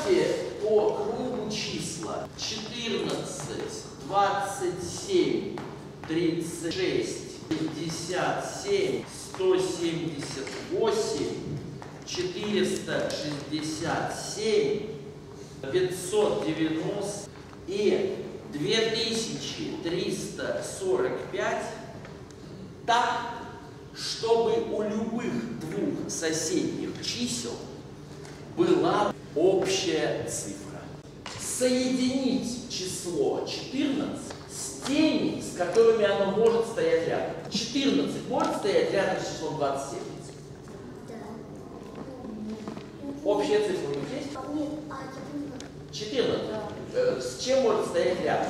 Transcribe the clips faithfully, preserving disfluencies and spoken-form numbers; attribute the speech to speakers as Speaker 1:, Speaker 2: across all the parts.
Speaker 1: Сложите по кругу числа четырнадцать, двадцать семь, тридцать шесть, пятьдесят семь, сто семьдесят восемь, четыреста шестьдесят семь, пятьсот девяносто и две тысячи триста сорок пять так, чтобы у любых двух соседних чисел была общая цифра. Соединить число четырнадцать с теми, с которыми оно может стоять рядом. четырнадцать может стоять рядом с числом двадцать семь? Общая цифра у них есть?
Speaker 2: Нет, а
Speaker 1: четырнадцать. Э, с чем может стоять рядом?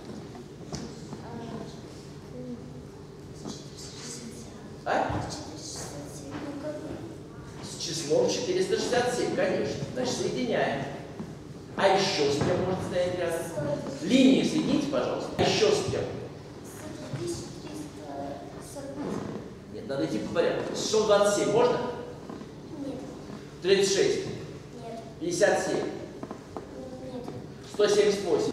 Speaker 1: А? С числом четыреста шестьдесят семь, конечно. Значит, соединяем. А еще с кем может стоять рядом? Линии соедините, пожалуйста. А еще с кем? Нет, надо идти по порядку. С числом двадцать семь можно?
Speaker 2: Нет.
Speaker 1: тридцать шесть.
Speaker 2: Нет.
Speaker 1: пятьдесят семь.
Speaker 2: Нет.
Speaker 1: сто семьдесят восемь.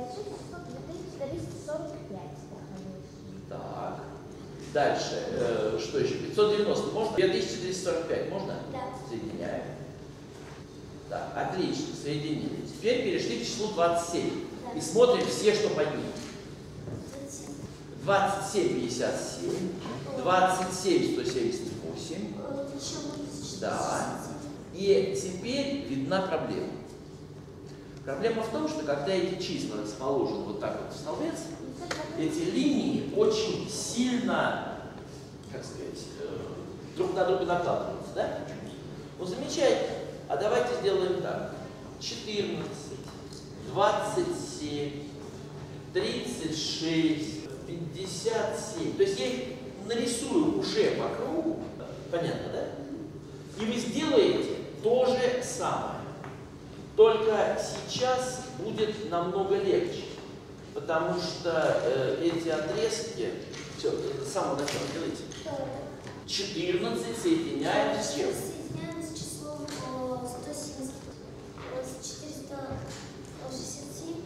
Speaker 1: Так. Дальше. Э, что еще? пятьсот девяносто можно? две тысячи триста сорок пять можно?
Speaker 2: Да.
Speaker 1: Соединяем. Так, отлично, соединили. Теперь перешли к числу двадцать семь.
Speaker 2: Да.
Speaker 1: И смотрим все, что под ним. двадцать семь, пятьдесят семь. двадцать семь, сто семьдесят восемь. Да. И теперь видна проблема. Проблема в том, что когда эти числа расположены вот так вот в столбец, эти линии очень сильно, как сказать, друг на друга накладываются, да? Ну, замечательно. А давайте сделаем так. четырнадцать, двадцать семь, тридцать шесть, пятьдесят семь. То есть я их нарисую уже по кругу. Понятно, да? И вы сделаете то же самое. Только сейчас будет намного легче. Потому что э, эти отрезки, все, с самого начала делайте. четырнадцать соединяем с чем?
Speaker 2: Соединяем с числом сто семьдесят, четыреста шестьдесят семь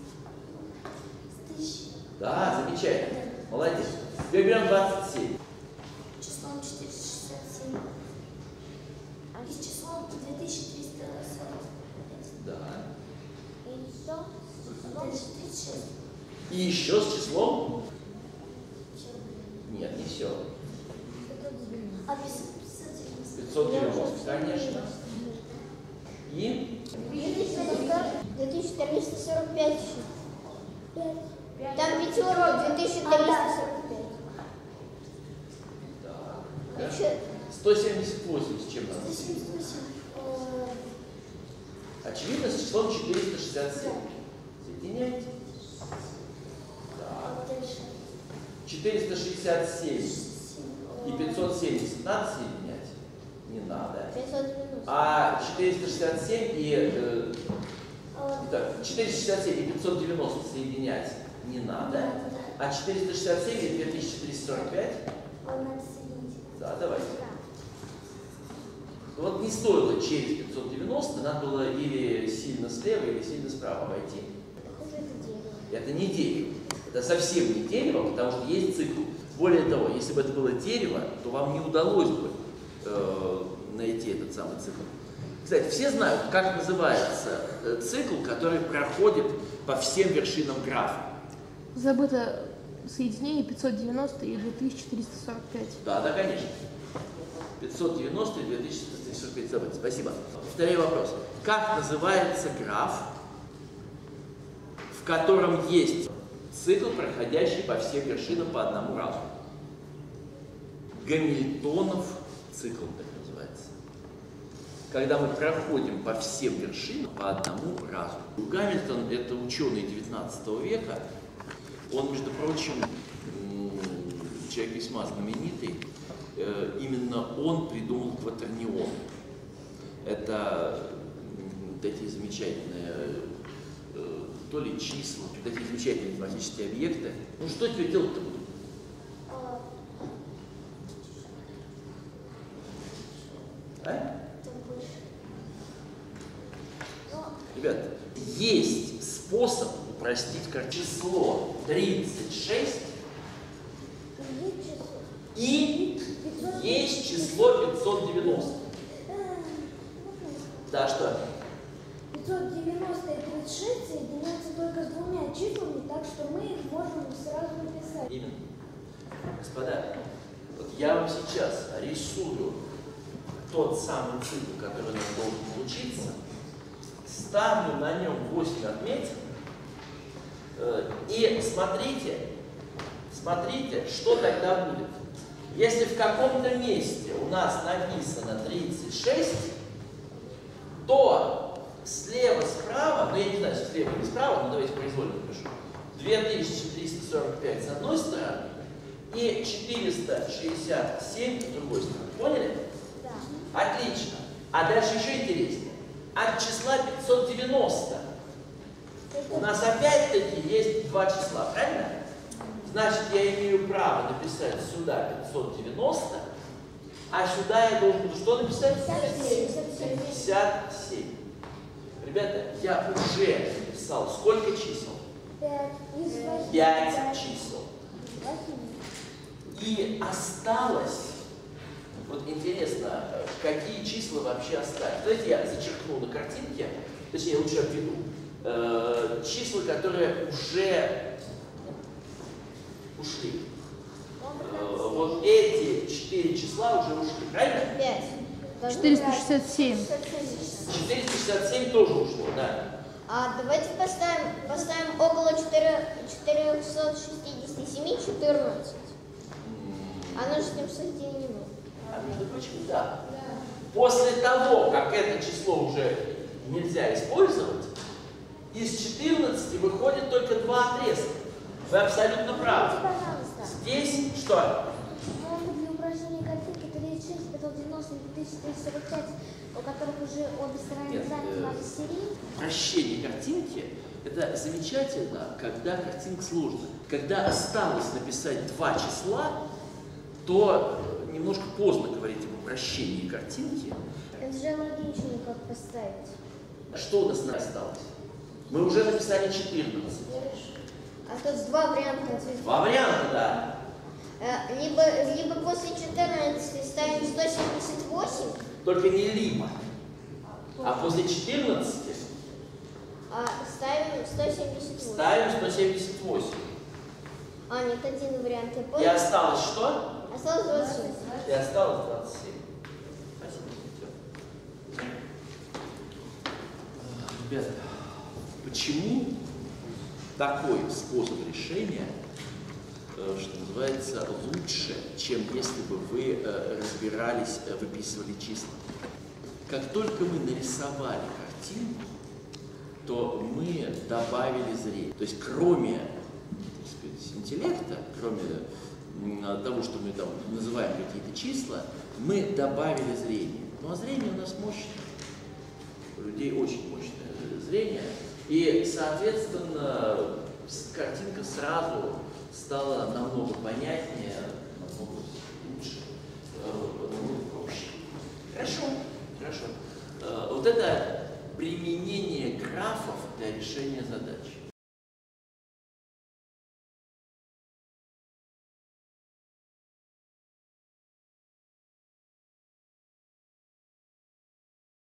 Speaker 2: из тысячи.
Speaker 1: Да, замечательно. Молодец. Теперь берем двадцать семь.
Speaker 2: Числом четыреста шестьдесят семь. И с числом две тысячи триста сорок пять.
Speaker 1: Да.
Speaker 2: И еще тридцать шесть.
Speaker 1: И еще с числом?
Speaker 2: Все.
Speaker 1: Нет, не все.
Speaker 2: А пятьсот девяносто.
Speaker 1: пятьсот девяносто, конечно. И?
Speaker 3: две тысячи триста сорок пять еще. Там пятеро, две тысячи триста сорок пять.
Speaker 1: Так.
Speaker 3: Еще
Speaker 1: сто семьдесят восемь с чем надо?
Speaker 2: сто семьдесят восемь.
Speaker 1: Очевидно, с числом четыреста шестьдесят семь. Соединяйте.
Speaker 2: А
Speaker 1: Так.
Speaker 2: дальше.
Speaker 1: четыреста шестьдесят семь и пятьсот семьдесят надо соединять? Не надо.
Speaker 3: пятьсот девяносто.
Speaker 1: А четыреста шестьдесят семь и э,
Speaker 2: А,
Speaker 1: так, четыреста шестьдесят семь и пятьсот девяносто соединять не надо. А четыреста шестьдесят семь и две тысячи триста сорок пять?
Speaker 2: а надо соединить.
Speaker 1: Да, давайте. Вот не стоило через пятьсот девяносто, надо было или сильно слева, или сильно справа обойти.
Speaker 3: Похоже, это дерево.
Speaker 1: Это не дерево. Это совсем не дерево, потому что есть цикл. Более того, если бы это было дерево, то вам не удалось бы э, найти этот самый цикл. Кстати, все знают, как называется э, цикл, который проходит по всем вершинам графа.
Speaker 4: Забыто соединение пятьсот девяносто и две тысячи триста сорок пять.
Speaker 1: Да, да, конечно. пятьсот девяносто и две тысячи триста сорок пять забыто. Спасибо. Повторяю вопрос. Как называется граф, в котором есть цикл, проходящий по всем вершинам по одному разу? Гамильтонов цикл, так называется. Когда мы проходим по всем вершинам по одному разу. Гамильтон – это ученый девятнадцатого века. Он, между прочим, человек весьма знаменитый. Именно он придумал кватернион. Это такие замечательные то ли числа, такие замечательные математические объекты. Ну что теперь делать-то будем? А?
Speaker 2: Там больше. Ну,
Speaker 1: Ребят, есть способ упростить картинку. Число тридцать шесть и есть число пятьсот девяносто. Да, что?
Speaker 2: пятьсот девяносто и тридцать шесть соединяются только с двумя числами, так что мы их можем сразу написать.
Speaker 1: Именно. Господа, вот я вам сейчас рисую тот самый цикл, который у нас должен получиться, ставлю на нем восемь отметок, э, и смотрите, смотрите, что тогда будет. Если в каком-то месте у нас написано тридцать шесть, то слева, справа, ну я не знаю, слева или справа, но давайте произвольно напишу, две тысячи триста сорок пять с одной стороны и четыреста шестьдесят семь с другой стороны. Поняли?
Speaker 2: Да.
Speaker 1: Отлично. А дальше еще интереснее. От числа пятьсот девяносто у нас опять-таки есть два числа, правильно? Значит, я имею право написать сюда пятьсот девяносто, а сюда я должен буду что написать? пятьдесят семь. Ребята, я уже написал сколько чисел? пять чисел. И осталось, вот интересно, какие числа вообще остались. Давайте я зачеркну на картинке, точнее, лучше обведу, э, числа, которые уже ушли. Э, вот эти четыре числа уже ушли, правильно?
Speaker 3: пять.
Speaker 4: четыреста шестьдесят семь.
Speaker 1: четыреста шестьдесят семь тоже ушло, да.
Speaker 3: А давайте поставим, поставим около четырёхсот шестидесяти семи четырнадцать. Оно же с ним соединено.
Speaker 1: А между прочим, да. После того, как это число уже нельзя использовать, из четырнадцати выходит только два отрезка. Вы абсолютно правы.
Speaker 2: Пожалуйста.
Speaker 1: Здесь что?
Speaker 2: Для упражнения картинки тридцать шесть, пятьсот девяносто и две тысячи триста сорок пять, у которых уже обе стороны
Speaker 1: Нет,
Speaker 2: заняты
Speaker 1: э,
Speaker 2: на серии.
Speaker 1: Прощение картинки – это замечательно, когда картинка сложная. Когда осталось написать два числа, то немножко поздно говорить об упрощении картинки.
Speaker 2: Это же логично, как поставить.
Speaker 1: Что у нас осталось? Мы уже написали четырнадцать.
Speaker 3: А тут два варианта ответа.
Speaker 1: Два варианта, да.
Speaker 3: Э, Либо, либо после четырнадцати ставим сто семьдесят восемь,
Speaker 1: Только не либо. А после четырнадцати
Speaker 3: а ставим сто семьдесят восемь.
Speaker 1: ставим сто семьдесят восемь.
Speaker 3: А, нет, один вариант. Я
Speaker 1: И
Speaker 3: понял.
Speaker 1: осталось что?
Speaker 3: Осталось двадцать семь.
Speaker 1: И осталось двадцать семь. Спасибо. Ребята, почему такой способ решения, что называется, лучше, чем если бы вы разбирались, выписывали числа? Как только мы нарисовали картинку, то мы добавили зрение. То есть кроме, так сказать, интеллекта, кроме того, что мы там называем какие-то числа, мы добавили зрение. Ну а зрение у нас мощное. У людей очень мощное зрение. И, соответственно, картинка сразу стала намного понятнее, намного лучше, намного проще. Хорошо, хорошо. Вот это применение графов для решения задач.